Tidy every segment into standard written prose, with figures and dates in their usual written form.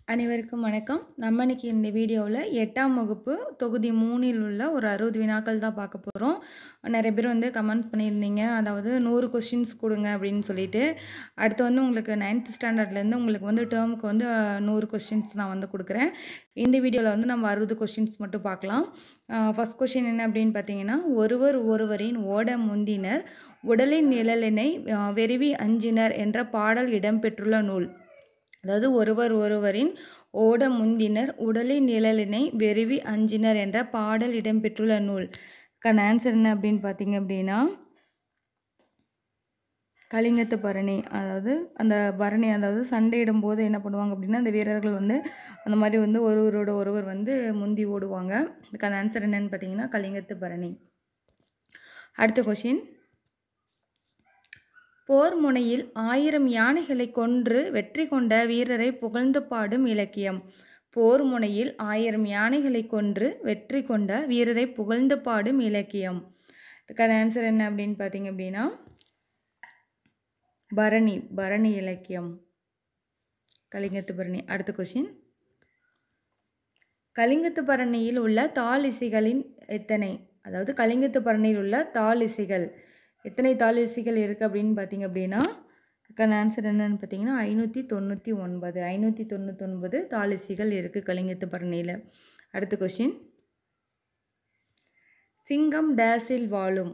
அனைவருக்கும் வணக்கம். நம்ம இன்னைக்கு இந்த வீடியோவில் 8ஆம் வகுப்பு தொகுதி 3இல் உள்ள ஒரு 60 வினாக்கள் தான் பார்க்க போகிறோம். நிறைய பேர் கமெண்ட் பண்ணியிருந்தீங்க, அதாவது 100 கொஸ்டின்ஸ் கொடுங்க அப்படின்னு சொல்லிட்டு. அடுத்து உங்களுக்கு 9th ஸ்டாண்டர்ட்லேருந்து உங்களுக்கு டேர்முக்கு 100 கொஸ்டின்ஸ் நான் கொடுக்குறேன். இந்த வீடியோவில் நம்ம 60 கொஸ்டின்ஸ் மட்டும் பார்க்கலாம். ஃபர்ஸ்ட் கொஸ்டின் என்ன அப்படின்னு பார்த்தீங்கன்னா, ஒருவரின் ஓட முந்தினர் உடலின் நிழலினை வெறுவி அஞ்சினர் என்ற பாடல் இடம்பெற்றுள்ள நூல். அதாவது ஒருவரின் ஓட முந்தினர் உடலின் நிழலினை வெறுவி அஞ்சினர் என்ற பாடல் இடம்பெற்றுள்ள நூல். ஆன்சர் என்ன அப்படின்னு பார்த்தீங்க அப்படின்னா, கலிங்கத்து பரணி. அதாவது அந்த பரணி, அதாவது சண்டையிடும் போது என்ன பண்ணுவாங்க அப்படின்னா, அந்த வீரர்கள் அந்த மாதிரி ஒருவரோட ஒருவர் முந்தி ஓடுவாங்க. இதுக்கான ஆன்சர் என்னன்னு பார்த்தீங்கன்னா கலிங்கத்து பரணி. அடுத்த கொஷின், போர் முனையில் 1000 யானைகளை கொன்று வெற்றி கொண்ட வீரரை புகழ்ந்து பாடும் இலக்கியம். போர் முனையில் 1000 யானைகளை கொன்று வெற்றி கொண்ட வீரரை புகழ்ந்து பாடும் இலக்கியம். இதுக்கான ஆன்சர் என்ன அப்படின்னு பார்த்தீங்க அப்படின்னா பரணி இலக்கியம், கலிங்கத்து பரணி. அடுத்த கொஸ்டின், கலிங்கத்து பரணியில் உள்ள தாள் இசைகளின் எத்தனை? அதாவது கலிங்கத்து பரணியில் உள்ள தாள் இசைகள் எத்தனை தாள் இசைகள் இருக்குது அப்படின்னு பார்த்தீங்க அப்படின்னா, அதுக்கான ஆன்சர் என்னன்னு பார்த்தீங்கன்னா 599 தாள் இசைகள் இருக்குது கலிங்கத்து பரணியில். அடுத்த கொஸ்டின், சிங்கம் டேஸில் வாழும்.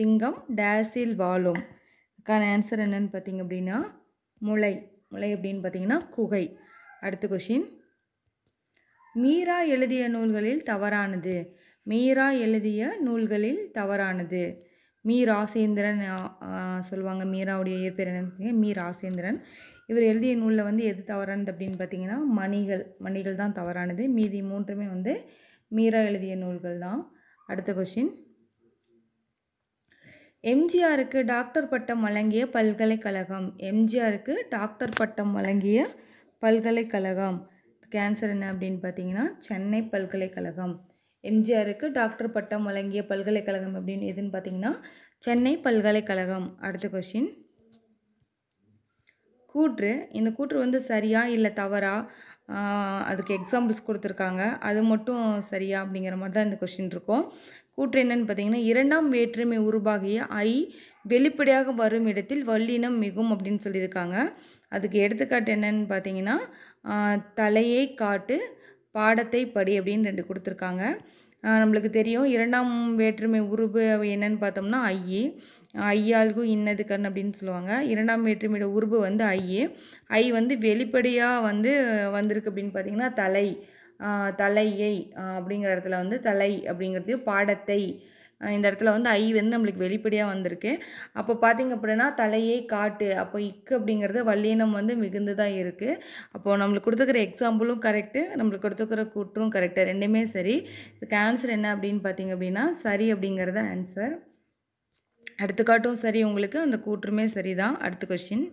அதுக்கான ஆன்சர் என்னன்னு பார்த்தீங்க அப்படின்னா முளை அப்படின்னு பார்த்தீங்கன்னா குகை. அடுத்த கொஸ்டின், மீரா எழுதிய நூல்களில் தவறானது. மீ ராசேந்திரன் சொல்லுவாங்க. மீராவுடைய இயற்பெயர் என்னன்னு மீ ராசேந்திரன். இவர் எழுதிய நூலில் எது தவறானது அப்படின்னு பார்த்தீங்கன்னா மணிகள் தான் தவறானது. மீதி மூன்றுமே மீரா எழுதிய நூல்கள் தான். அடுத்த கொஸ்டின், எம்ஜிஆருக்கு டாக்டர் பட்டம் வழங்கிய பல்கலைக்கழகம். ஆன்சர் என்ன அப்படின்னு பார்த்தீங்கன்னா சென்னை பல்கலைக்கழகம். எம்ஜிஆருக்கு டாக்டர் பட்டம் வழங்கிய பல்கலைக்கழகம் அப்படின்னு எதுன்னு பார்த்தீங்கன்னா சென்னை பல்கலைக்கழகம். அடுத்த கொஸ்டின், கூற்று. இந்த கூற்று சரியா இல்லை தவறா, அதுக்கு எக்ஸாம்பிள்ஸ் கொடுத்துருக்காங்க, அது மட்டும் சரியா அப்படிங்கிற மாதிரி தான் இந்த கொஸ்டின் இருக்கும். கூற்று என்னன்னு பார்த்தீங்கன்னா, 2ஆம் வேற்றுமை உருவாகிய ஐ வெளிப்படையாக வரும் இடத்தில் வல்லினம் மிகும் அப்படின்னு சொல்லியிருக்காங்க. அதுக்கு எடுத்துக்காட்டு என்னன்னு பார்த்தீங்கன்னா தலையை காட்டு பாடத்தை படி அப்படின்னு 2 கொடுத்துருக்காங்க. நம்மளுக்கு தெரியும் 2ஆம் வேற்றுமை உருவு என்னன்னு பார்த்தோம்னா ஐயாள்கு இன்னது கண் அப்படின்னு சொல்லுவாங்க. 2ஆம் வேற்றுமையோட உருவு ஐ வெளிப்படையாக வந்திருக்கு அப்படின்னு பார்த்தீங்கன்னா தலையை அப்படிங்கிற இடத்துல தலை அப்படிங்கிறது பாடத்தை, இந்த இடத்துல ஐ நம்மளுக்கு வெளிப்படையாக வந்திருக்கு. அப்போ பார்த்தீங்க அப்படின்னா தலையை காட்டு, அப்போ இக்கு அப்படிங்கிறது வல்லினம் மிகுந்து தான் இருக்குது. அப்போது நம்மளுக்கு கொடுத்துக்கிற எக்ஸாம்பிளும் கரெக்டு, நம்மளுக்கு கொடுத்துக்கிற கூற்றும் கரெக்டு, ரெண்டுமே சரி. இதுக்கு ஆன்சர் என்ன அப்படின்னு பார்த்தீங்க அப்படின்னா சரி அப்படிங்கிறது ஆன்சர். எடுத்துக்காட்டும் சரி, உங்களுக்கு அந்த கூற்றுமே சரிதான். அடுத்த கொஸ்டின்,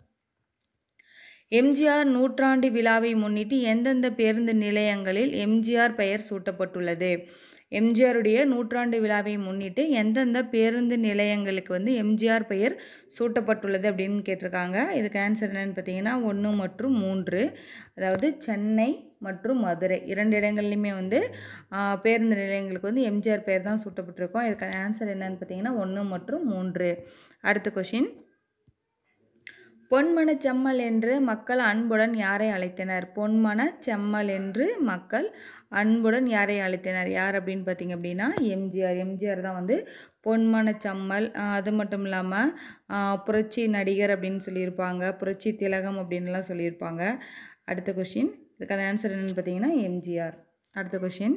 எம்ஜிஆர் நூற்றாண்டு விழாவை முன்னிட்டு எந்தெந்த பேருந்து நிலையங்களில் எம்ஜிஆர் பெயர் சூட்டப்பட்டுள்ளது? எம்ஜிஆருடைய நூற்றாண்டு விழாவை முன்னிட்டு எந்தெந்த பேருந்து நிலையங்களுக்கு எம்ஜிஆர் பெயர் சூட்டப்பட்டுள்ளது அப்படின்னு கேட்டிருக்காங்க. இதுக்கு ஆன்சர் என்னன்னு பார்த்தீங்கன்னா 1 மற்றும் 3. அதாவது சென்னை மற்றும் மதுரை 2 இடங்கள்லையுமே பேருந்து நிலையங்களுக்கு எம்ஜிஆர் பெயர் தான் சூட்டப்பட்டிருக்கோம். இதுக்கான ஆன்சர் என்னன்னு பார்த்தீங்கன்னா 1 மற்றும் 3. அடுத்த கொஸ்டின், பொன்மனச்செம்மல் என்று மக்கள் அன்புடன் யாரை அழைத்தனர்? பொன்மனச்செம்மல் என்று மக்கள் அன்புடன் யாரை அழைத்தனர்? யார் அப்படின்னு பார்த்தீங்க அப்படின்னா எம்ஜிஆர் தான் பொன்மனச்செம்மல். அது மட்டும் இல்லாமல் புரட்சி நடிகர் அப்படின்னு சொல்லியிருப்பாங்க, புரட்சி திலகம் அப்படின்லாம் சொல்லியிருப்பாங்க. அடுத்த கொஸ்டின், இதுக்கான ஆன்சர் என்னன்னு பார்த்தீங்கன்னா எம்ஜிஆர். அடுத்த கொஸ்டின்,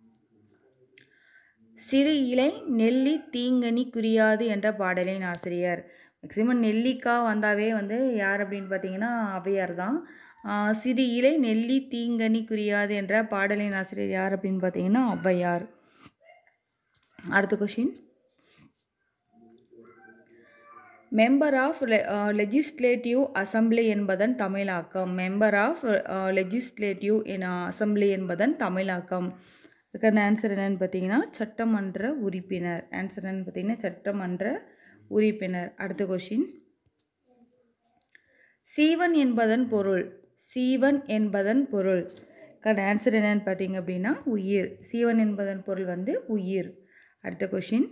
சிறு இலை நெல்லி தீங்கனி குறியாது என்ற பாடலின் ஆசிரியர். மேக்சிமம் நெல்லிக்காய் வந்தாவே யார் அப்படின்னு பார்த்தீங்கன்னா ஔவையார் தான். சிறு இலை நெல்லி தீங்கனி குறியாது என்ற பாடலின் ஆசிரியர் யார் அப்படின்னு பார்த்தீங்கன்னா ஔவையார். அடுத்த question, member of legislative assembly என்பதன் தமிழாக்கம். மெம்பர் ஆஃப் லெஜிஸ்லேட்டிவ் அசம்பிளி என்பதன் தமிழாக்கம். இதுக்கான ஆன்சர் என்னன்னு பார்த்தீங்கன்னா சட்டமன்ற உறுப்பினர். ஆன்சர் என்னன்னு பார்த்தீங்கன்னா சட்டமன்ற உறுப்பினர். அடுத்த கொஸ்டின், சீவன் என்பதன் பொருள். சீவன் என்பதன் பொருள். ஆன்சர் என்னன்னு பார்த்தீங்க அப்படின்னா உயிர். சீவன் என்பதன் பொருள் வந்து உயிர். அடுத்த கொஷின்.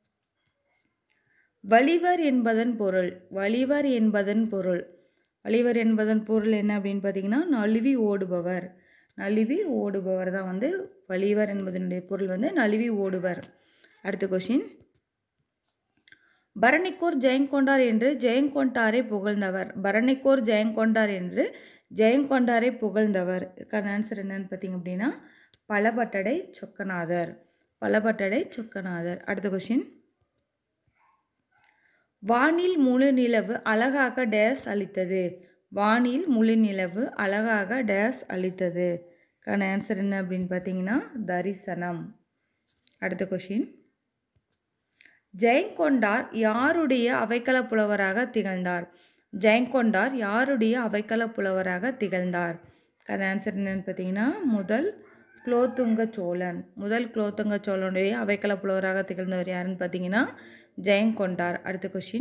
வலிவர் என்பதன் பொருள். வலிவர் என்பதன் பொருள். வலிவர் என்பதன் பொருள் என்ன அப்படின்னு பார்த்தீங்கன்னா நழுவி ஓடுபவர். நழுவி ஓடுபவர் தான் வந்து வலிவர் என்பதனுடைய பொருள் வந்து நழுவி ஓடுவர். அடுத்த கொஷின். பரணிக்கோர் ஜெயங்கொண்டார் என்று ஜெயங்கொண்டாரை புகழ்ந்தவர். பரணிக்கோர் ஜெயங்கொண்டார் என்று ஜெயங்கொண்டாரை புகழ்ந்தவர். இதுக்கான ஆன்சர் என்னன்னு பார்த்தீங்க அப்படின்னா பலபட்டடை சொக்கநாதர். பலபட்டடை சொக்கநாதர். அடுத்த கொஷின். வானில் முழு நிலவு அழகாக டேஸ் அளித்தது. வானில் முழு நிலவு அழகாக டேஸ் அளித்தது. இதுக்கான ஆன்சர் என்ன அப்படின்னு பார்த்தீங்கன்னா தரிசனம். அடுத்த கொஷின். ஜெயங்கொண்டார் யாருடைய அவைக்கள புலவராக திகழ்ந்தார். ஜெயங்கொண்டார் யாருடைய அவைக்கள புலவராக திகழ்ந்தார். ஆன்சர் என்னன்னு பார்த்தீங்கன்னா முதல் குலோத்துங்க சோழன். முதல் குலோத்துங்க சோழனுடைய அவைக்கள புலவராக திகழ்ந்தவர் யாருன்னு பார்த்தீங்கன்னா ஜெயங்கொண்டார். அடுத்த கொஷின்.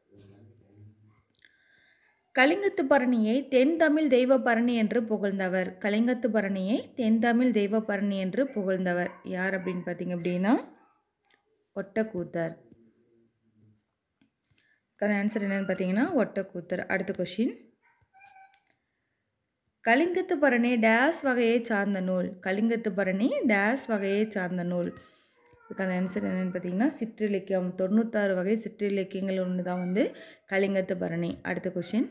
கலிங்கத்து பரணியை தென் தமிழ் தெய்வ பரணி என்று புகழ்ந்தவர். கலிங்கத்து பரணியை தென் தமிழ் தெய்வ பரணி என்று புகழ்ந்தவர் யார் அப்படின்னு பார்த்தீங்க அப்படின்னா ஒட்டக்கூத்தர். ஆன்சர் என்னன்னு பார்த்தீங்கன்னா ஒட்டக்கூத்தர். அடுத்த கொஷின். கலிங்கத்து பரணி டேஸ் வகையை சார்ந்த நூல். கலிங்கத்து பரணி டேஸ் வகையை சார்ந்த நூல். இதுக்கான ஆன்சர் என்னன்னு பார்த்தீங்கன்னா சிற்றிலக்கியம். 96 வகை சிற்றிலக்கியங்கள் ஒன்று தான் வந்து கலிங்கத்து பரணி. அடுத்த கொஷின்.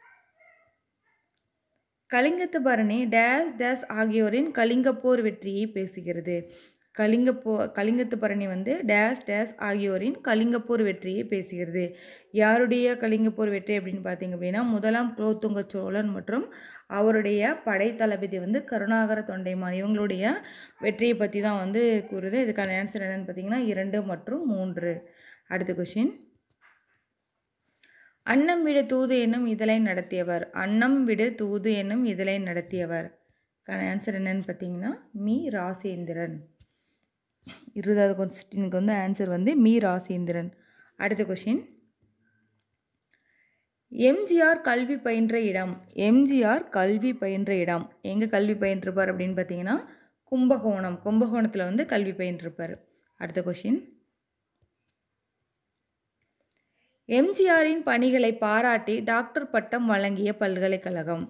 கலிங்கத்து பரணி டேஸ் டேஸ் ஆகியோரின் கலிங்கப்போர் வெற்றியை பேசுகிறது. கலிங்கத்து பரணி வந்து டேஸ் டேஸ் ஆகியோரின் கலிங்கப்போர் வெற்றியை பேசுகிறது. யாருடைய கலிங்கப்போர் வெற்றி அப்படின்னு பார்த்தீங்க அப்படின்னா முதலாம் குலோத்துங்க சோழன் மற்றும் அவருடைய படை தளபதி வந்து கருணாகர தொண்டைமான் இவங்களுடைய வெற்றியை பற்றி தான் வந்து கூறுது. இதுக்கான ஆன்சர் என்னன்னு பார்த்தீங்கன்னா 2 மற்றும் 3. அடுத்த கொஷின். அன்னம் விடு தூது என்னும் இதழை நடத்தியவர். அன்னம் விடு தூது என்னும் இதழை நடத்தியவர். ஆன்சர் என்னன்னு பார்த்தீங்கன்னா மீ ராசேந்திரன். 20வது கொஸ்டினுக்கு வந்து ஆன்சர் வந்து மீ ராசேந்திரன். அடுத்த கொஷின். எம்ஜிஆர் கல்வி பயின்ற இடம். எம்ஜிஆர் கல்வி பயின்ற இடம் எங்கே கல்வி பயின்றிருப்பார் அப்படின்னு பார்த்தீங்கன்னா கும்பகோணம். கும்பகோணத்தில் வந்து கல்வி பயின்றிருப்பார். அடுத்த கொஷின். எம்ஜிஆரின் பணிகளை பாராட்டி டாக்டர் பட்டம் வழங்கிய பல்கலைக்கழகம்.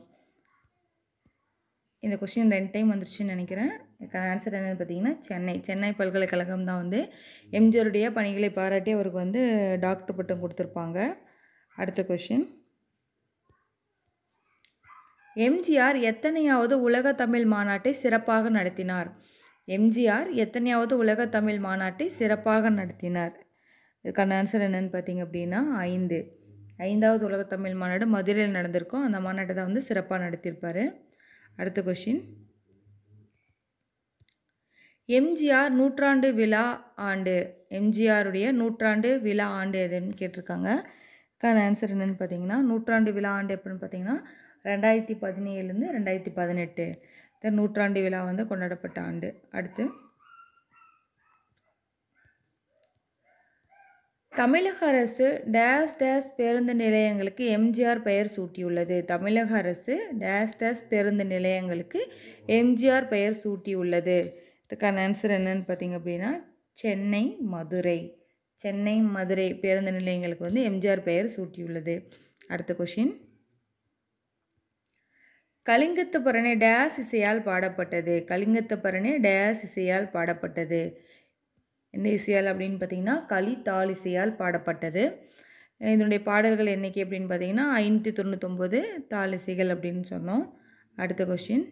இந்த கொஸ்டின் 2 டைம் வந்துருச்சுன்னு நினைக்கிறேன். இதுக்கான ஆன்சர் என்னென்னு பார்த்தீங்கன்னா சென்னை. சென்னை பல்கலைக்கழகம் தான் வந்து எம்ஜிஆருடைய பணிகளை பாராட்டி அவருக்கு வந்து டாக்டர் பட்டம் கொடுத்துருப்பாங்க. அடுத்த கொஷின். எம்ஜிஆர் எத்தனையாவது உலக தமிழ் மாநாட்டை சிறப்பாக நடத்தினார். எம்ஜிஆர் எத்தனையாவது உலக தமிழ் மாநாட்டை சிறப்பாக நடத்தினார். இதுக்கான ஆன்சர் என்னென்னு பார்த்தீங்க அப்படின்னா 5. 5வது உலக தமிழ் மாநாடு மதுரையில் நடந்திருக்கும். அந்த மாநாட்டை தான் வந்து சிறப்பாக நடத்தியிருப்பார். அடுத்த கொஷின். எம்ஜிஆர் நூற்றாண்டு விழா ஆண்டு. எம்ஜிஆருடைய நூற்றாண்டு விழா ஆண்டு எதுன்னு கேட்டிருக்காங்க. ஆன்சர் என்னென்னு பார்த்தீங்கன்னா நூற்றாண்டு விழா ஆண்டு எப்படின்னு பார்த்தீங்கன்னா 2017 2018 இந்த நூற்றாண்டு விழா வந்து கொண்டாடப்பட்ட ஆண்டு. அடுத்து. தமிழக அரசு டேஸ் டேஸ் பேருந்து நிலையங்களுக்கு எம்ஜிஆர் பெயர் சூட்டியுள்ளது. தமிழக அரசு டேஸ் டேஸ் பேருந்து நிலையங்களுக்கு எம்ஜிஆர் பெயர் சூட்டியுள்ளது. இதுக்கான ஆன்சர் என்னன்னு பார்த்தீங்க அப்படின்னா சென்னை மதுரை. சென்னை மதுரை பேருந்து நிலையங்களுக்கு வந்து எம்ஜிஆர் பெயர் சூட்டியுள்ளது. அடுத்த கொஷின். கலிங்கத்து பரணி டேஸ் இசையால் பாடப்பட்டது. கலிங்கத்து பரணி டேஸ் இசையால் பாடப்பட்டது. எந்த இசையால் அப்படின்னு பார்த்தீங்கன்னா கலித்தாள் இசையால் பாடப்பட்டது. இதனுடைய பாடல்கள் எண்ணிக்கை அப்படின்னு பார்த்தீங்கன்னா 599 தாள் இசைகள் அப்படின்னு சொன்னோம். அடுத்த கொஷின்.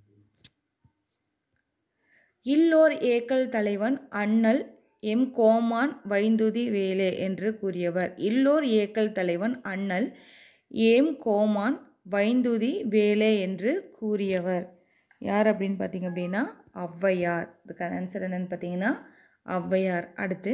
இல்லோர் ஏக்கல் தலைவன் அண்ணல் எம் கோமான் வைந்துதி வேலே என்று கூறியவர். இல்லோர் ஏக்கல் தலைவன் அண்ணல் எம் கோமான் வைந்துதி வேலே என்று கூறியவர் யார் அப்படின்னு பார்த்தீங்க அப்படின்னா ஔவையார். இதுக்கான ஆன்சர் என்னன்னு பார்த்தீங்கன்னா ஔவையார். அடுத்து.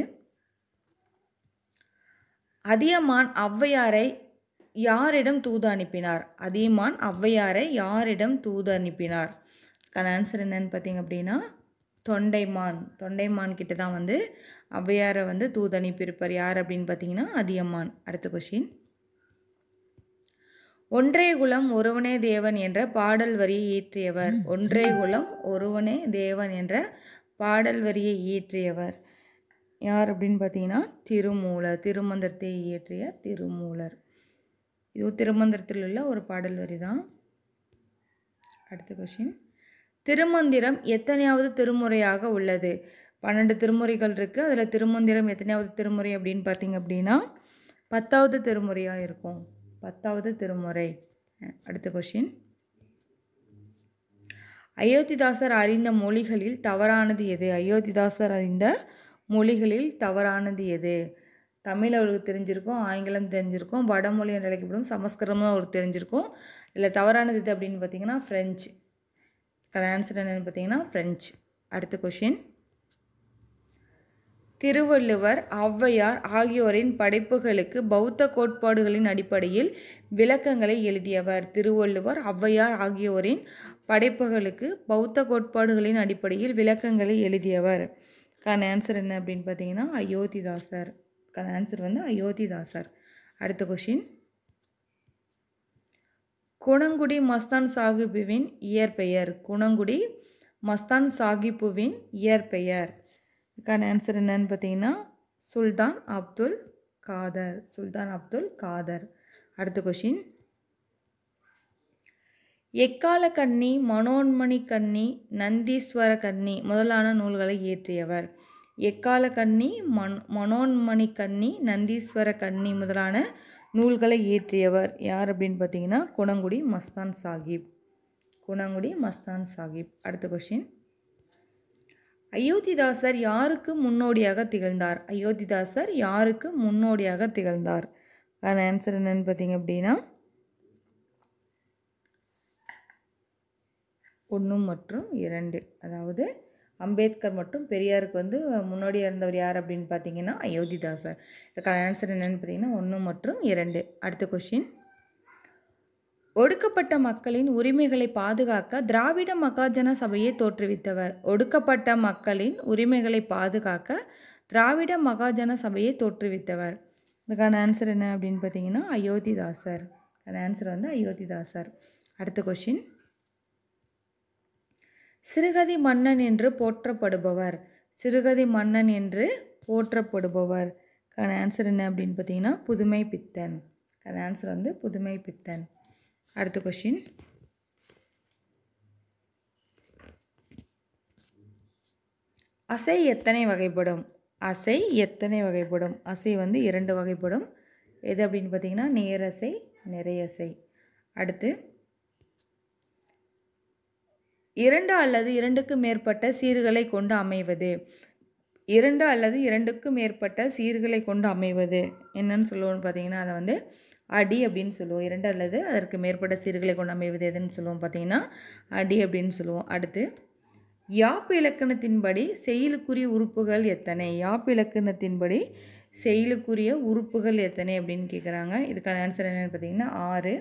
அதியமான் ஔவையாரை யாரிடம் தூது அனுப்பினார். அதியமான் ஔவையாரை யாரிடம் தூது அனுப்பினார். ஆன்சர் என்னன்னு பார்த்தீங்க அப்படின்னா தொண்டைமான். தொண்டைமான் கிட்ட தான் வந்து ஔவையாரை வந்து தூது அனுப்பியிருப்பார். யார் அப்படின்னு பார்த்தீங்கன்னா அதியமான். அடுத்த கொஷின். ஒன்றே குலம் ஒருவனே தேவன் என்ற பாடல் வரியை இயற்றியவர். ஒன்றே குலம் ஒருவனே தேவன் என்ற பாடல் வரியை இயற்றியவர் யார் அப்படின்னு பார்த்தீங்கன்னா திருமூலர். திருமந்திரத்தை இயற்றிய திருமூலர். இது திருமந்திரத்தில் உள்ள ஒரு பாடல் வரி தான். அடுத்த கொஸ்டின், திருமந்திரம் எத்தனையாவது திருமுறையாக உள்ளது? 12 திருமுறைகள் இருக்குது. அதில் திருமந்திரம் எத்தனையாவது திருமுறை அப்படின்னு பார்த்தீங்க அப்படின்னா 10வது திருமுறையாக இருக்கும். 10வது திருமுறை. அடுத்த கொஸ்டின், அயோத்திதாசர் அறிந்த மொழிகளில் தவறானது எது? அயோத்திதாசர் அறிந்த மொழிகளில் தவறானது எது? தமிழ் அவருக்கு தெரிஞ்சிருக்கும், ஆங்கிலம் தெரிஞ்சிருக்கும், வடமொழி என்று அழைக்கப்படும் சமஸ்கிருதமும் அவருக்கு தெரிஞ்சிருக்கும். இதில் தவறானது எது அப்படின்னு பார்த்தீங்கன்னா ஃப்ரெஞ்சு. ஆன்சர் என்னன்னு பார்த்தீங்கன்னா ஃப்ரெஞ்சு. அடுத்த கொஷின், திருவள்ளுவர் ஔவையார் ஆகியோரின் படைப்புகளுக்கு பௌத்த கோட்பாடுகளின் அடிப்படையில் விளக்கங்களை எழுதியவர். திருவள்ளுவர் ஔவையார் ஆகியோரின் படைப்புகளுக்கு பௌத்த கோட்பாடுகளின் அடிப்படையில் விளக்கங்களை எழுதியவர். ஆன்சர் என்ன அப்படின்னு பார்த்தீங்கன்னா அயோத்திதாசர். ஆன்சர் வந்து அயோத்திதாசர். அடுத்த கொஷின், குணங்குடி மஸ்தான் சாஹிபுவின் இயற்பெயர். குணங்குடி மஸ்தான் சாஹிபுவின் இயற்பெயர். ஆன்சர் என்னன்னு பார்த்தீங்கன்னா சுல்தான் அப்துல் காதர். சுல்தான் அப்துல் காதர். அடுத்த கொஷின், எக்கால கண்ணி, மனோன்மணி கண்ணி, நந்தீஸ்வர கண்ணி முதலான நூல்களை இயற்றியவர். எக்கால கண்ணி, மனோன்மணி கண்ணி, நந்தீஸ்வர கண்ணி முதலான நூல்களை இயற்றியவர் யார் அப்படின்னு பார்த்தீங்கன்னா குணங்குடி மஸ்தான் சாஹிப். குணங்குடி மஸ்தான் சாஹிப். அடுத்த கொஷின், அயோத்திதாசர் யாருக்கு முன்னோடியாக திகழ்ந்தார்? அயோத்திதாசர் யாருக்கு முன்னோடியாக திகழ்ந்தார்? ஆன்சர் என்னன்னு பார்த்தீங்க அப்படின்னா 1 மற்றும் 2. அதாவது அம்பேத்கர் மற்றும் பெரியாருக்கு வந்து முன்னோடியாக இருந்தவர் யார் அப்படின்னு பார்த்தீங்கன்னா அயோத்திதாசர். இதுக்கான ஆன்சர் என்னன்னு பார்த்தீங்கன்னா 1 மற்றும் 2. அடுத்த கொஷின், ஒடுக்கப்பட்ட மக்களின் உரிமைகளை பாதுகாக்க திராவிட மகாஜன சபையை தோற்றுவித்தவர். ஒடுக்கப்பட்ட மக்களின் உரிமைகளை பாதுகாக்க திராவிட மகாஜன சபையை தோற்றுவித்தவர். இதுக்கான ஆன்சர் என்ன அப்படின்னு பார்த்தீங்கன்னா அயோத்திதாசர். ஆன்சர் வந்து அயோத்திதாசர். அடுத்த கொஷின், சிறுகதை மன்னன் என்று போற்றப்படுபவர். சிறுகதை மன்னன் என்று போற்றப்படுபவர். ஆன்சர் என்ன அப்படின்னு பார்த்தீங்கன்னா புதுமை பித்தன். ஆன்சர் வந்து புதுமை பித்தன். அடுத்த கொஷின், அசை எத்தனை வகைப்படும்? அசை எத்தனை வகைப்படும்? அசை வந்து 2 வகைப்படும். எது அப்படின்னு பார்த்தீங்கன்னா நேரசை, நிறையசை. அடுத்து, 2 அல்லது 2க்கு மேற்பட்ட சீர்களை கொண்டு அமைவது. 2 அல்லது 2க்கு மேற்பட்ட சீர்களை கொண்டு அமைவது என்னன்னு சொல்லுவோம்னு பார்த்தீங்கன்னா அதை வந்து அடி அப்படின்னு சொல்லுவோம். 2 அல்லது அதற்கு மேற்பட்ட சீர்களை கொண்டு அமைவது எதுன்னு சொல்லுவோம் பார்த்தீங்கன்னா அடி அப்படின்னு சொல்லுவோம். அடுத்து, யாப்பு இலக்கணத்தின்படி செய்யுளுக்குரிய உறுப்புகள் எத்தனை? யாப்பு இலக்கணத்தின்படி செய்யுளுக்குரிய உறுப்புகள் எத்தனை அப்படின்னு கேட்குறாங்க. இதுக்கான ஆன்சர் என்னன்னு பார்த்தீங்கன்னா 6.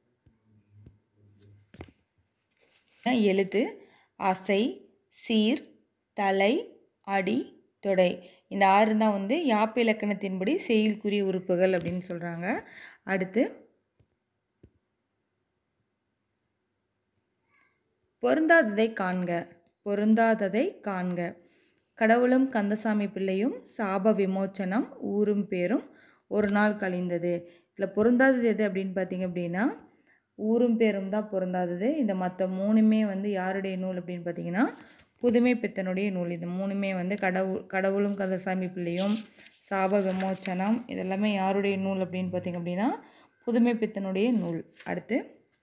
எழுத்து, அசை, சீர், தலை, அடி, தொடை. இந்த 6 தான் வந்து யாப்பு இலக்கணத்தின்படி செய்யுளுக்குரிய உறுப்புகள் அப்படின்னு சொல்கிறாங்க. அடுத்து, பொருந்தாததை காண்க. பொருந்தாததை காண்க. கடவுளும் கந்தசாமி பிள்ளையும் சாப விமோச்சனம் ஊரும் பேரும் ஒரு நாள் கழிந்தது. இதில் பொருந்தாதது எது அப்படின்னு பார்த்தீங்க அப்படின்னா ஊரும் பேரும் தான் பொருந்தாதது. இந்த மற்ற 3மே வந்து யாருடைய நூல் அப்படின்னு பார்த்தீங்கன்னா புதுமை பித்தனுடைய நூல். இது 3மே வந்து கடவுளும் கந்தசாமி பிள்ளையும் சாப விமோச்சனம் இதெல்லாமே யாருடைய நூல் அப்படின்னு பார்த்தீங்க அப்படின்னா புதுமை பித்தனுடைய நூல். அடுத்து,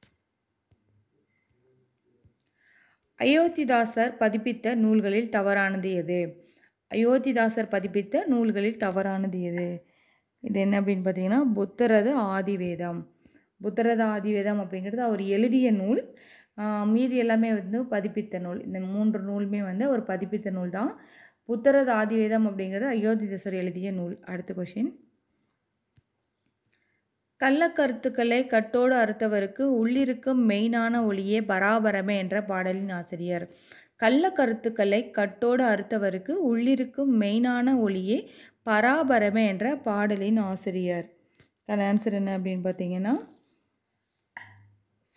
அயோத்திதாசர் பதிப்பித்த நூல்களில் தவறானது எது? அயோத்திதாசர் பதிப்பித்த நூல்களில் தவறானது எது? இது என்ன அப்படின்னு பார்த்தீங்கன்னா புத்தரது ஆதிவேதம். புத்தரது ஆதிவேதம் அப்படிங்கிறது அவர் எழுதிய நூல். மீதி எல்லாமே வந்து பதிப்பித்த நூல். இந்த 3 நூலுமே வந்து அவர் பதிப்பித்த நூல் தான். புத்தரது ஆதிவேதம் அப்படிங்கிறது அயோத்திதாசர் எழுதிய நூல். அடுத்த கொஷின், கள்ளக்கருத்துக்களை கட்டோடு அறுத்தவருக்கு உள்ளிருக்கும் மெய்னான ஒளியே பராபரமே என்ற பாடலின் ஆசிரியர். கள்ளக்கருத்துக்களை கட்டோடு அறுத்தவருக்கு உள்ளிருக்கும் மெய்னான ஒளியே பராபரமே என்ற பாடலின் ஆசிரியர். ஆன்சர் என்ன அப்படின்னு பார்த்தீங்கன்னா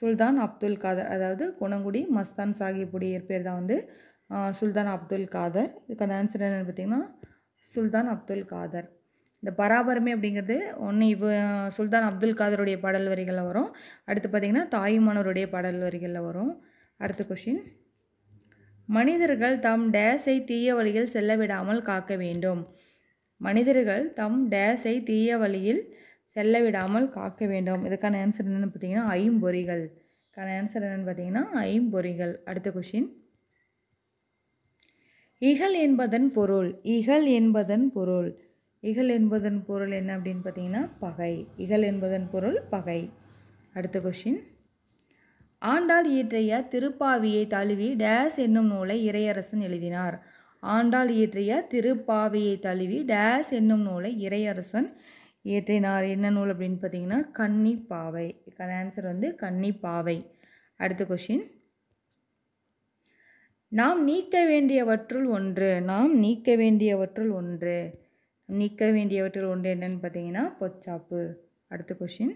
சுல்தான் அப்துல் காதர், அதாவது குணங்குடி மஸ்தான் சாஹிப்புடைய இயற்பெயர் தான் வந்து சுல்தான் அப்துல் காதர். இதுக்கான ஆன்சர் என்னென்னு பார்த்தீங்கன்னா சுல்தான் அப்துல் காதர். இந்த பராபரமே அப்படிங்கிறது ஒன்று சுல்தான் அப்துல் காதருடைய பாடல் வரிகளில் வரும். அடுத்து பார்த்திங்கன்னா தாயுமானவருடைய பாடல் வரிகளில் வரும். அடுத்த கொஷின், மனிதர்கள் தம் டேஸை தீய வழியில் செல்ல விடாமல் காக்க வேண்டும். மனிதர்கள் தம் டேஸை தீய வழியில் செல்ல விடாமல் காக்க வேண்டும். இதுக்கான ஆன்சர் என்னென்னு பார்த்தீங்கன்னா ஐம்பொறிகள். இதுக்கான ஆன்சர் என்னென்னு பார்த்தீங்கன்னா ஐம்பொறிகள். அடுத்த கொஷின், இகல் என்பதன் பொருள். இகல் என்பதன் பொருள். இகல் என்பதன் பொருள் என்ன அப்படின்னு பார்த்தீங்கன்னா பகை. இகல் என்பதன் பொருள் பகை. அடுத்த கொஷின், ஆண்டாள் இயற்றிய திருப்பாவியை தழுவி டேஸ் என்னும் நூலை இறையரசன் எழுதினார். ஆண்டாள் இயற்றிய திருப்பாவியை தழுவி டேஸ் என்னும் நூலை இறையரசன் இயற்றினார். என்ன நூல் அப்படின்னு பார்த்தீங்கன்னா கன்னிப்பாவை. இதுக்கான ஆன்சர் வந்து கன்னிப்பாவை. அடுத்த கொஷின், நாம் நீக்க வேண்டியவற்றுள் ஒன்று. நாம் நீக்க வேண்டியவற்றுள் ஒன்று. நீக்க வேண்டியவற்றுள் ஒன்று என்னன்னு பார்த்தீங்கன்னா பொச்சாப்பு. அடுத்த கொஷின்,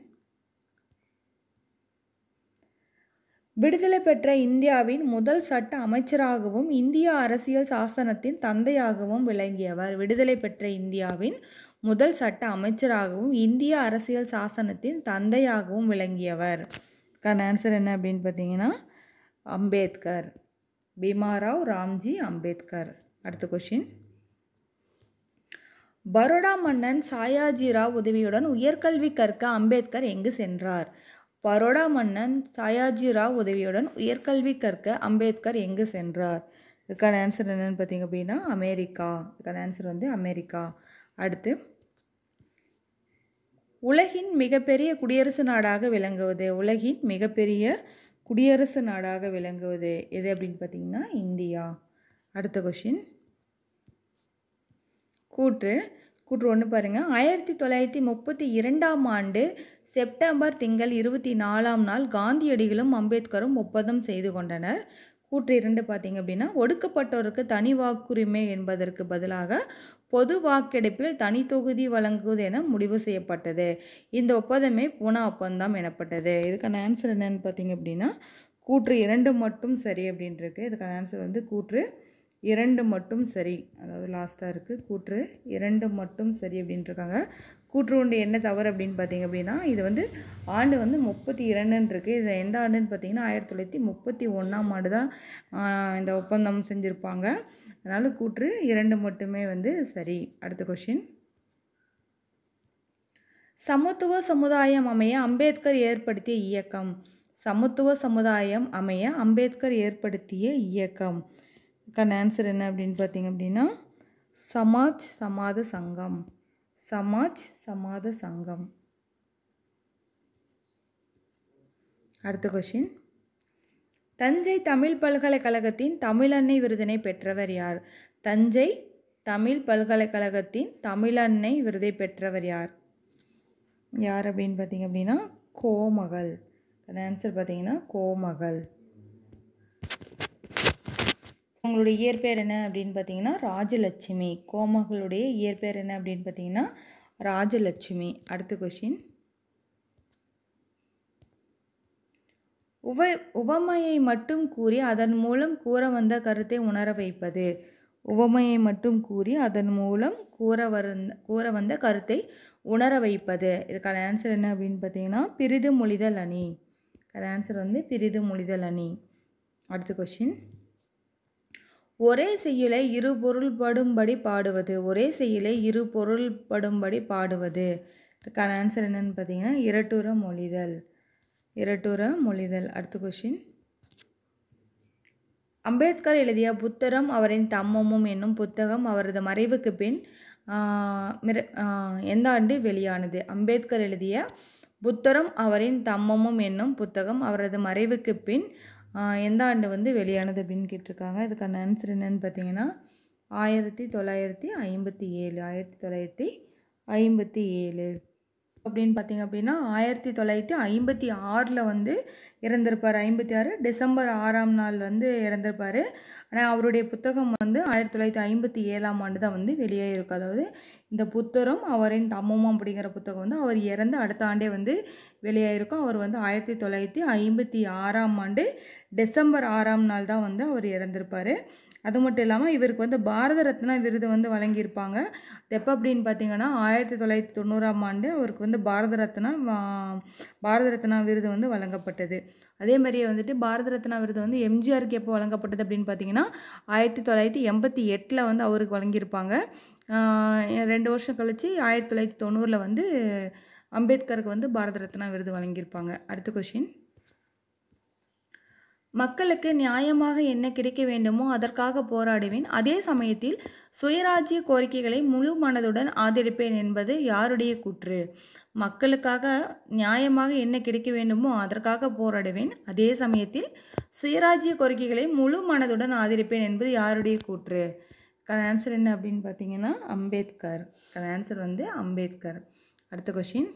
விடுதலை பெற்ற இந்தியாவின் முதல் சட்ட அமைச்சராகவும் இந்திய அரசியல் சாசனத்தின் தந்தையாகவும் விளங்கியவர். விடுதலை பெற்ற இந்தியாவின் முதல் சட்ட அமைச்சராகவும் இந்திய அரசியல் சாசனத்தின் தந்தையாகவும் விளங்கியவர். ஆன்சர் என்ன அப்படின்னு பார்த்தீங்கன்னா அம்பேத்கர். பீமாராவ் ராம்ஜி அம்பேத்கர். அடுத்த கொஷின், பரோடா மன்னன் சாயாஜிராவ் உதவியுடன் உயர்கல்வி கற்க அம்பேத்கர் எங்கு சென்றார்? பரோடா மன்னன் சாயாஜிராவ் உதவியுடன் உயர்கல்வி கற்க அம்பேத்கர் எங்கு சென்றார்? இதுக்கான ஆன்சர் என்னன்னு பார்த்தீங்க அப்படின்னா அமெரிக்கா. இதுக்கான ஆன்சர் வந்து அமெரிக்கா. அடுத்து, உலகின் மிகப்பெரிய குடியரசு நாடாக விளங்குவது. உலகின் மிகப்பெரிய குடியரசு நாடாக விளங்குவது எது அப்படின்னு பார்த்தீங்கன்னா இந்தியா. அடுத்த கொஷின், கூற்று. கூற்று ஒன்று பாருங்கள். 1932ஆம் ஆண்டு செப்டம்பர் திங்கள் 24ஆம் நாள் காந்தியடிகளும் அம்பேத்கரும் ஒப்பந்தம் செய்து கொண்டனர். கூற்று 2 பார்த்தீங்க அப்படின்னா, ஒடுக்கப்பட்டோருக்கு தனி வாக்குரிமை என்பதற்கு பதிலாக பொது வாக்கெடுப்பில் தனி தொகுதி வழங்குவது என முடிவு செய்யப்பட்டது. இந்த ஒப்பந்தமே பூனா ஒப்பந்தம் எனப்பட்டது. இதுக்கான ஆன்சர் என்னன்னு பார்த்தீங்க அப்படின்னா கூற்று 2 மட்டும் சரி அப்படின்ட்டு. இதுக்கான ஆன்சர் வந்து கூற்று 2 மட்டும் சரி, அதாவது லாஸ்ட்டாக இருக்குது. கூற்று 2 மட்டும் சரி அப்படின்ட்டுருக்காங்க. கூற்று 1 என்ன தவறு அப்படின்னு பார்த்தீங்க அப்படின்னா, இது வந்து ஆண்டு வந்து 32ன்னு இருக்குது. இது எந்த ஆண்டுன்னு பார்த்தீங்கன்னா 1931ஆம் ஆண்டு தான் இந்த ஒப்பந்தம் செஞ்சுருப்பாங்க. அதனால் கூற்று 2 மட்டுமே வந்து சரி. அடுத்த கொஷின், சமத்துவ சமுதாயம் அமைய அம்பேத்கர் ஏற்படுத்திய இயக்கம். சமத்துவ சமுதாயம் அமைய அம்பேத்கர் ஏற்படுத்திய இயக்கம். இதுக்கான ஆன்சர் என்ன அப்படின்னு பார்த்தீங்க அப்படின்னா சமாஜ் சமாத சங்கம். சமாஜ் சமாத சங்கம். அடுத்த கொஷின், தஞ்சை தமிழ் பல்கலைக்கழகத்தின் தமிழன்னை விருதினை பெற்றவர் யார்? தஞ்சை தமிழ் பல்கலைக்கழகத்தின் தமிழன்னை விருதை பெற்றவர் யார்? யார் அப்படின்னு பார்த்தீங்க அப்படின்னா கோமகள். ஆன்சர் பார்த்தீங்கன்னா கோமகள். அவங்களுடைய இயற்பெயர் என்ன அப்படின்னு பார்த்தீங்கன்னா ராஜலட்சுமி. கோமகளுடைய இயற்பெயர் என்ன அப்படின்னு பார்த்தீங்கன்னா ராஜலட்சுமி. அடுத்த கொஷின், உவமையை மட்டும் கூறி அதன் மூலம் கூற வந்த கருத்தை உணர வைப்பது. உவமையை மட்டும் கூறி அதன் மூலம் கூற வந்த கருத்தை உணர வைப்பது. இதுக்கான ஆன்சர் என்ன அப்படின்னு பார்த்தீங்கன்னா பிரிது மொழிதல் அணி. ஆன்சர் வந்து பிரிது மொழிதல் அணி. அடுத்த கொஷின், ஒரே செய்யுளை இரு பொருள்படும்படி பாடுவது. ஒரே செய்யுளை இரு பொருள்படும்படி பாடுவது. இதுக்கான ஆன்சர் என்னன்னு பார்த்தீங்கன்னா இரட்டுற மொழிதல். இரட்டுற மொழிதல். அடுத்த கொஷின், அம்பேத்கர் எழுதிய புத்தரம் அவரின் தம்மமும் என்னும் புத்தகம் அவரது மறைவுக்கு பின் எந்த ஆண்டு வெளியானது? அம்பேத்கர் எழுதிய புத்தரம் அவரின் தம்மமும் என்னும் புத்தகம் அவரது மறைவுக்கு பின் எந்த ஆண்டு வந்து வெளியானது அப்படின்னு கேட்டிருக்காங்க. இதுக்கான ஆன்சர் என்னன்னு பார்த்தீங்கன்னா 1957. 1957. அப்படின்னு பார்த்தீங்க அப்படின்னா 1956 வந்து இறந்திருப்பார். 56 டிசம்பர் 6ஆம் நாள் வந்து இறந்திருப்பார். ஆனால் அவருடைய புத்தகம் வந்து 1957ஆம் ஆண்டு தான் வந்து வெளியாகிருக்கும். அதாவது இந்த புத்தரும் அவரின் தம்மமும் அப்படிங்கிற புத்தகம் வந்து அவர் இறந்து அடுத்த ஆண்டே வந்து வெளியாகிருக்கும். அவர் வந்து 1956ஆம் ஆண்டு டிசம்பர் 6ஆம் நாள் தான் வந்து அவர் இறந்திருப்பார். அது மட்டும் இல்லாமல் இவருக்கு வந்து பாரத ரத்னா விருது வந்து வழங்கியிருப்பாங்க. அது எப்போ அப்படின்னு பார்த்தீங்கன்னா 1990ஆம் ஆண்டு அவருக்கு வந்து பாரத ரத்னா விருது வந்து வழங்கப்பட்டது. அதே மாதிரியே வந்துட்டு பாரத ரத்னா விருது வந்து எம்ஜிஆருக்கு எப்போ வழங்கப்பட்டது அப்படின்னு பார்த்தீங்கன்னா 1988 வந்து அவருக்கு வழங்கியிருப்பாங்க. 2 வருஷம் கழிச்சு 1990 வந்து அம்பேத்கருக்கு வந்து பாரத ரத்னா விருது வழங்கியிருப்பாங்க. அடுத்த கொஷின். மக்களுக்கு நியாயமாக என்ன கிடைக்க வேண்டுமோ அதற்காக போராடுவேன், அதே சமயத்தில் சுயராஜ்ய கோரிக்கைகளை முழு மனதுடன் ஆதரிப்பேன் என்பது யாருடைய கூற்று? மக்களுக்காக நியாயமாக என்ன கிடைக்க வேண்டுமோ அதற்காக போராடுவேன், அதே சமயத்தில் சுயராஜ்ய கோரிக்கைகளை முழு மனதுடன் ஆதரிப்பேன் என்பது யாருடைய கூற்று? ஆன்சர் என்ன அப்படின்னு பார்த்தீங்கன்னா அம்பேத்கர். ஆன்சர் வந்து அம்பேத்கர். அடுத்த கொஷின்.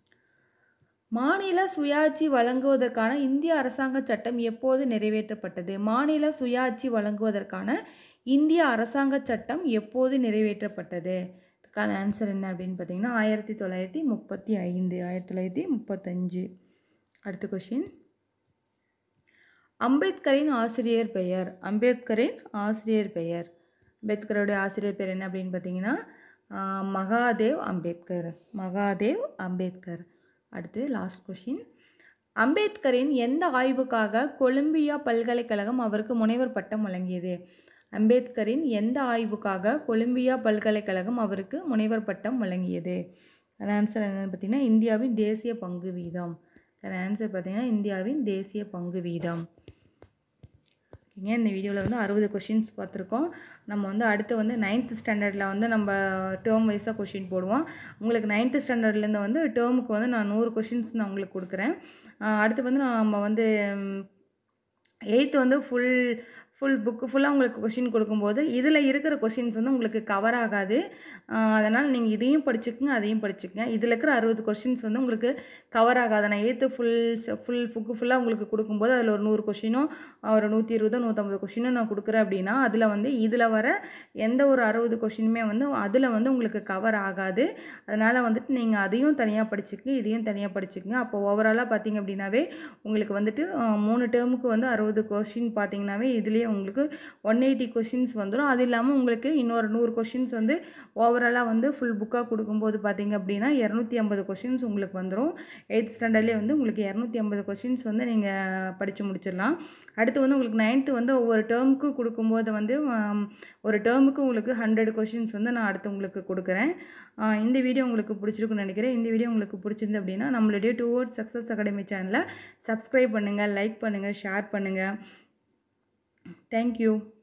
மாநில சுயாட்சி வழங்குவதற்கான இந்திய அரசாங்க சட்டம் எப்போது நிறைவேற்றப்பட்டது? மாநில சுயாட்சி வழங்குவதற்கான இந்திய அரசாங்க சட்டம் எப்போது நிறைவேற்றப்பட்டது? இதுக்கான ஆன்சர் என்ன அப்படின்னு பார்த்தீங்கன்னா 1935. 1935. அடுத்த கொஷின். அம்பேத்கரின் ஆசிரியர் பெயர். அம்பேத்கரின் ஆசிரியர் பெயர். அம்பேத்கருடைய ஆசிரியர் பெயர் என்ன அப்படின்னு பார்த்தீங்கன்னா மகாதேவ் அம்பேத்கர். மகாதேவ் அம்பேத்கர். அடுத்து லாஸ்ட் கொஷின். அம்பேத்கரின் எந்த ஆய்வுக்காக கொலம்பியா பல்கலைக்கழகம் அவருக்கு முனைவர் பட்டம் வழங்கியது? அம்பேத்கரின் எந்த ஆய்வுக்காக கொலம்பியா பல்கலைக்கழகம் அவருக்கு முனைவர் பட்டம் வழங்கியது? ஆன்சர் என்னன்னு பார்த்தீங்கன்னா இந்தியாவின் தேசிய பங்கு வீதம். ஆன்சர் பார்த்தீங்கன்னா இந்தியாவின் தேசிய பங்கு வீதம். இந்த வீடியோவில் வந்து 60 கொஷின்ஸ் பார்த்துருக்கோம். நம்ம வந்து அடுத்து வந்து 9th ஸ்டாண்டர்டில் வந்து நம்ம டேர்ம் வைஸாக கொஷின் போடுவோம். உங்களுக்கு 9th ஸ்டாண்டர்ட்லேருந்து வந்து டேர்முக்கு வந்து நான் 100 கொஷின்ஸ் நான் உங்களுக்கு கொடுக்குறேன். அடுத்து வந்து நம்ம வந்து 8th வந்து ஃபுல் புக்கு ஃபுல்லாக உங்களுக்கு கொஷின் கொடுக்கும்போது இதில் இருக்கிற கொஷின்ஸ் வந்து உங்களுக்கு கவர் ஆகாது. அதனால் நீங்கள் இதையும் படிச்சுக்கோங்க, அதையும் படிச்சுக்கோங்க. இதில் இருக்கிற 60 கொஷின்ஸ் வந்து உங்களுக்கு கவர் ஆகாது. நான் 8th ஃபுல் புக்கு ஃபுல்லாக உங்களுக்கு கொடுக்கும்போது அதில் ஒரு 100 கொஷினோ ஒரு 120 150 கொஷினோ நான் கொடுக்குறேன் அப்படின்னா அதில் வந்து இதில் வர எந்த ஒரு 60 கொஷினுமே வந்து அதில் வந்து உங்களுக்கு கவர் ஆகாது. அதனால் வந்துட்டு நீங்கள் அதையும் தனியாக படிச்சுக்கங்க, இதையும் தனியாக படிச்சுக்கங்க. அப்போ ஓவராலாக பார்த்தீங்க அப்படின்னாவே உங்களுக்கு வந்துட்டு 3 டேர்முக்கு வந்து 60 கொஷின் பார்த்தீங்கன்னாவே இதுலேயே உங்களுக்கு 180 கொஷின்ஸ் வந்துடும். அது இல்லாமல் உங்களுக்கு இன்னொரு 100 கொஷின்ஸ் வந்து ஓவராலாக வந்து ஃபுல் புக்காக கொடுக்கும்போது பார்த்தீங்க அப்படின்னா 250 கொஷின்ஸ் உங்களுக்கு வந்துடும். 8th ஸ்டாண்டர்ட்லேயே வந்து உங்களுக்கு 250 கொஷின்ஸ் வந்து நீங்கள் படித்து முடிச்சிடலாம். அடுத்து வந்து உங்களுக்கு 9th வந்து ஒவ்வொரு டேர்முக்கு கொடுக்கும்போது வந்து ஒரு டேர்முக்கு உங்களுக்கு 100 கொஷின்ஸ் வந்து நான் அடுத்து உங்களுக்கு கொடுக்குறேன். இந்த வீடியோ உங்களுக்கு பிடிச்சிருக்குன்னு நினைக்கிறேன். இந்த வீடியோ உங்களுக்கு பிடிச்சிருந்து அப்படின்னா நம்மளுடைய டுவர்ட்ஸ் சக்ஸஸ் அகாடமி சேனலை சப்ஸ்கிரைப் பண்ணுங்கள், லைக் பண்ணுங்கள், ஷேர் பண்ணுங்கள். Thank you.